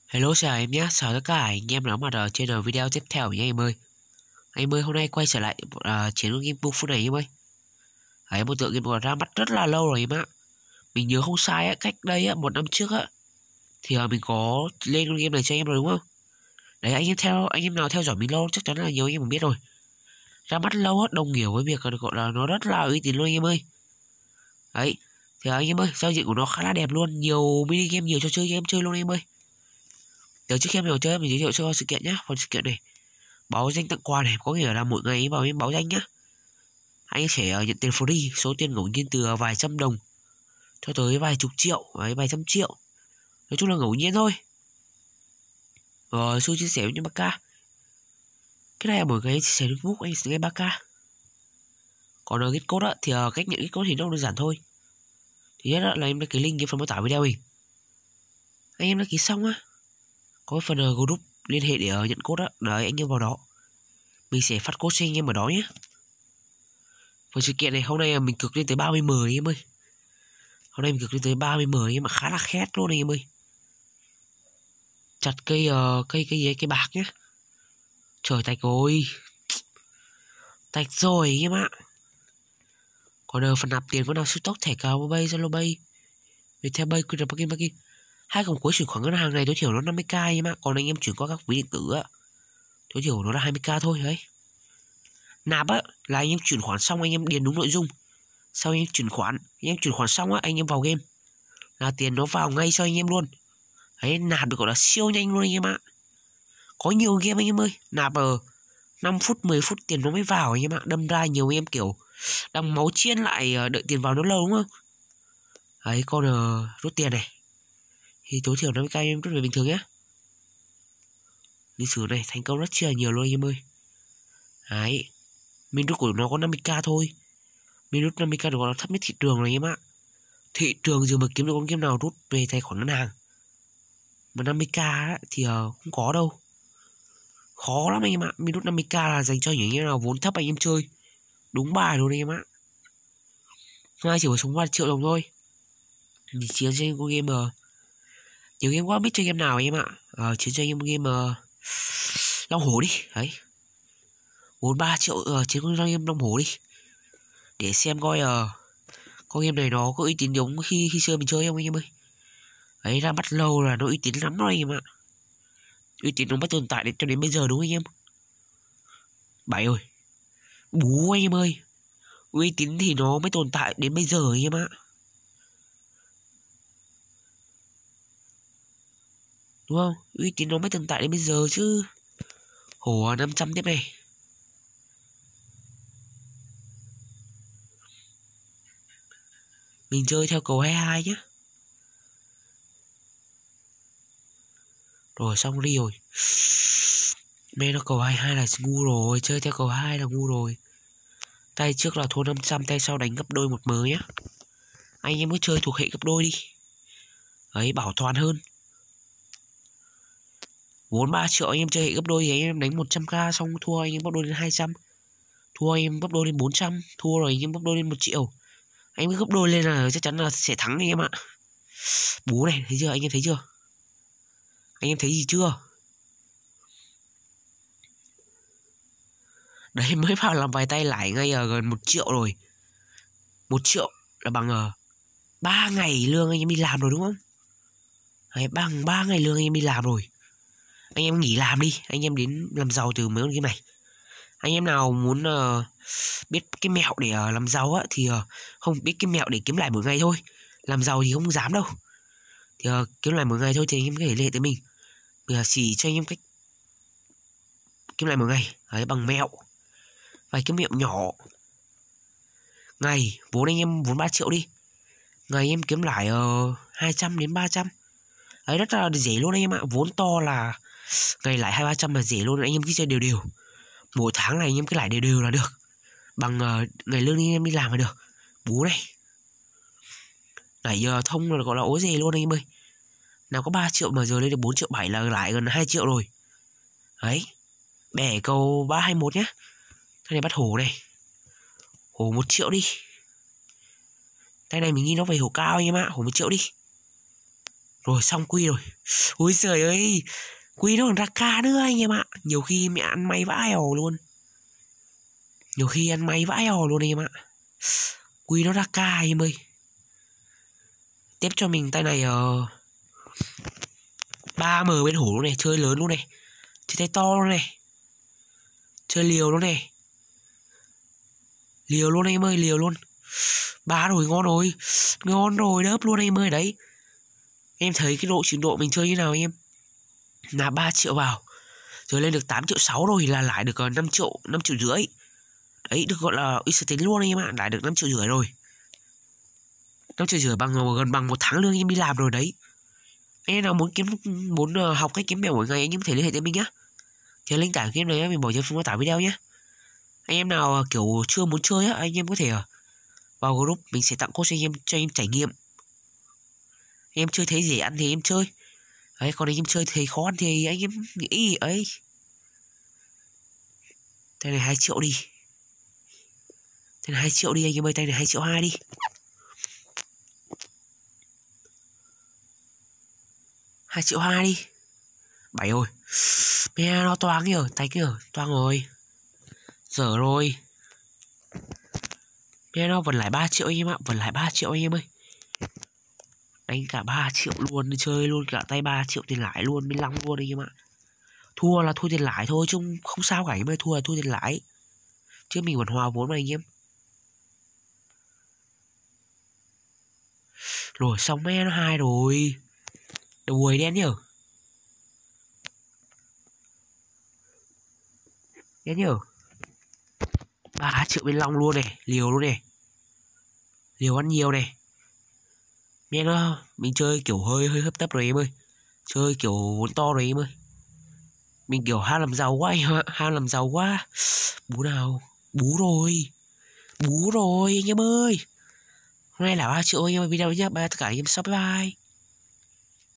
Hello chào em nhé, chào tất cả anh em đã mặt ở trên video tiếp theo nhé em ơi. Anh ơi hôm nay quay trở lại chiến game Kung Fu này em ơi. Đấy, một tựa game ra mắt rất là lâu rồi em ạ. Mình nhớ không sai á, cách đây á, 1 năm trước á thì mình có lên con game này cho em rồi đúng không? Đấy anh em nào theo dõi mình lâu chắc chắn là nhiều anh em cũng biết rồi. Ra mắt lâu á, đồng nghĩa với việc gọi là nó rất là uy tín luôn anh em ơi. Đấy, thì anh em ơi, giao diện của nó khá là đẹp luôn, nhiều mini game, nhiều trò chơi cho em chơi luôn em ơi. Giờ trước khi em vào chơi mình giới thiệu cho sự kiện nhá, phần sự kiện này báo danh tặng quà này có nghĩa là mỗi ngày vào em báo danh nhá, anh sẽ nhận tiền free, số tiền ngẫu nhiên từ vài trăm đồng cho tới vài chục triệu, vài trăm triệu, nói chung là ngẫu nhiên thôi. Rồi, chia sẻ với những bác ca, cái này là mỗi ngày chia sẻ Facebook anh sẽ nghe 3K. Còn ở get code á thì cách nhận get code thì nó đơn giản thôi. Thứ nhất là em đăng ký link ở phần mô tả video mình, anh em đăng ký xong á có cái phần group liên hệ để nhận code á, đấy anh em vào đó mình sẽ phát code cho anh em ở đó nhé. Phần sự kiện này hôm nay mình cực lên tới 30M em ơi. Hôm nay mình cực lên tới 30M nhưng mà khá là khét luôn anh em ơi. Chặt cây cây bạc nhé. Trời tạch rồi. Tạch rồi anh em ạ. Còn phần nạp tiền có nào siêu tốc thẻ cào bay Zalo bay Viettel bay QR Banking. Hai cổng cuối chuyển khoản ngân hàng này tối thiểu nó 50k em ạ. Còn anh em chuyển qua các ví điện tử á tối thiểu nó là 20k thôi đấy. Nạp á là anh em chuyển khoản xong anh em điền đúng nội dung. Sau anh em chuyển khoản, anh em chuyển khoản xong á anh em vào game là tiền nó vào ngay cho anh em luôn. Đấy, nạp được gọi là siêu nhanh luôn anh em ạ. Có nhiều game anh em ơi, nạp 5 phút 10 phút tiền nó mới vào anh em ạ. Đâm ra nhiều em kiểu đang máu chiên lại đợi tiền vào nó lâu đúng không. Đấy, còn rút tiền này thì tối thiểu 50k em rút về bình thường nhé. Lịch sử này thành công rất chia nhiều luôn anh em ơi. Đấy, mình rút của nó có 50k thôi. Mình rút 50k được gọi là thấp nhất thị trường rồi anh em ạ. Thị trường giờ mà kiếm được con game nào rút về tài khoản ngân hàng mà 50k thì không có đâu. Khó lắm anh em ạ. Mình rút 50k là dành cho những anh em nào vốn thấp anh em chơi. Đúng bài luôn anh em ạ. Ngay chỉ có sống 3 triệu đồng thôi. Mình chiến cho anh con game nhiều game quá biết chơi game nào anh em ạ. Chiến cho anh em game Long Hổ đi. Đấy, 43 triệu chiến con game Long Hổ đi. Để xem coi con game này nó có uy tín giống khi xưa mình chơi không anh em ơi. Đấy, ra mắt lâu là nó uy tín lắm rồi anh em ạ. Uy tín nó mới tồn tại cho đến bây giờ đúng không anh em. Bảy ơi, bú anh em ơi, uy tín thì nó mới tồn tại đến bây giờ anh em ạ. Đúng không, uy tín nó mới tồn tại đến bây giờ chứ. Hổ 500 tiếp này. Mình chơi theo cầu 22 nhé. Rồi xong đi rồi. Mẹ nó cầu 22 là ngu rồi. Chơi theo cầu 2 là ngu rồi. Tay trước là thua 500, tay sau đánh gấp đôi 1M nhé. Anh em cứ chơi thuộc hệ gấp đôi đi. Ấy, bảo toàn hơn. 43 triệu anh em chơi hệ gấp đôi thì anh em đánh 100k xong thua anh em gấp đôi lên 200. Thua anh em gấp đôi lên 400. Thua rồi anh em gấp đôi lên 1 triệu. Anh em gấp đôi lên là chắc chắn là sẽ thắng anh em ạ. Bú này, thấy chưa? Anh em thấy chưa? Anh em thấy gì chưa? Đấy, mới vào làm vài tay lãi ngay gần 1 triệu rồi. 1 triệu là bằng 3 ngày lương anh em đi làm rồi đúng không? Đấy, bằng 3 ngày lương anh em đi làm rồi. Anh em nghỉ làm đi, anh em đến làm giàu từ mấy con game này. Anh em nào muốn biết cái mẹo để làm giàu á thì không biết cái mẹo để kiếm lại mỗi ngày thôi. Làm giàu thì không dám đâu. Thì kiếm lại mỗi ngày thôi thì anh em có thể liên hệ tới mình. Mình chỉ cho anh em cách kiếm lại mỗi ngày. Đấy, bằng mẹo. Vài cái mẹo nhỏ. Ngày, vốn anh em vốn 3 triệu đi. Ngày em kiếm lại 200 đến 300. Đấy, rất là dễ luôn anh em ạ. Vốn to là ngày lại 200-300 là dễ luôn. Anh em cứ chơi đều đều. Mỗi tháng này anh em cứ lại đều đều là được. Bằng ngày lương anh em đi làm là được. Bú này. Nãy giờ thông là gọi là ối dề luôn anh em ơi. Nào có 3 triệu mà giờ lên được 4 triệu 7 là lại gần 2 triệu rồi. Đấy. Bẻ cầu 321 nhá. Cái này bắt hổ này. Hổ 1 triệu đi. Tay này mình nghĩ nó về hổ cao anh em ạ. Hổ 1 triệu đi. Rồi xong quy rồi. Ôi trời ơi, quy nó còn ra ca nữa anh em ạ. Nhiều khi mẹ ăn may vãi ò luôn. Nhiều khi ăn may vãi ò luôn anh em ạ. Quy nó ra ca anh em ơi. Tiếp cho mình tay này 3M bên hổ luôn này, chơi lớn luôn này. Chơi tay to luôn này. Chơi liều luôn này. Liều luôn anh em ơi, liều luôn. 3 rồi, ngon rồi. Ngon rồi, đớp luôn anh em ơi đấy. Em thấy cái độ trình độ mình chơi như nào anh em. Là 3 triệu vào. Rồi lên được 8 triệu 6 rồi là lại được 5 triệu, 5 triệu rưỡi. Đấy, được gọi là ít tính luôn anh em ạ, lại được 5 triệu rưỡi rồi. 5 triệu rưỡi gần bằng 1 tháng lương em đi làm rồi đấy. Anh em nào muốn học cách kiếm mèo mỗi ngày anh em có thể liên hệ với mình nhá. Thì link tải game này mình bỏ trong phần mô tả video nhé. Anh em nào kiểu chưa muốn chơi á, anh em có thể vào group, mình sẽ tặng code cho anh em trải nghiệm. Anh em chơi thấy dễ ăn thì em chơi. Đấy, còn anh em chơi thấy khó ăn thì anh em nghĩ ấy. Tay này 2 triệu đi. Tay này 2 triệu đi anh em ơi, tay này 2 triệu 2 đi. 2 triệu 2 đi. 7 rồi. Mẹ nó toang kìa, tay kìa, toang rồi. Dở rồi. Mẹ nó vẫn lại 3 triệu anh em ạ, vẫn lại 3 triệu anh em ơi. Đánh cả 3 triệu luôn, chơi luôn cả tay 3 triệu tiền lãi luôn, bên long luôn anh em ạ. Thua là thua tiền lãi thôi chứ không sao cả anh em ơi, thua là thua tiền lãi. Chứ mình vẫn hòa vốn mà anh em. Rồi xong mẹ nó 2 rồi. Đuổi đen nhở. Đen nhở. 3 triệu bên long luôn này, liều luôn này. Liều ăn nhiều này. Mẹ nó, mình chơi kiểu hơi hấp tấp rồi em ơi. Chơi kiểu vốn to rồi em ơi. Mình kiểu ham làm giàu quá anh ạ, ham làm giàu quá. Bú nào, bú rồi. Bú rồi anh em ơi. Hôm nay là 3 triệu anh em ơi, video nhé. Bye tất cả anh em, bye bye.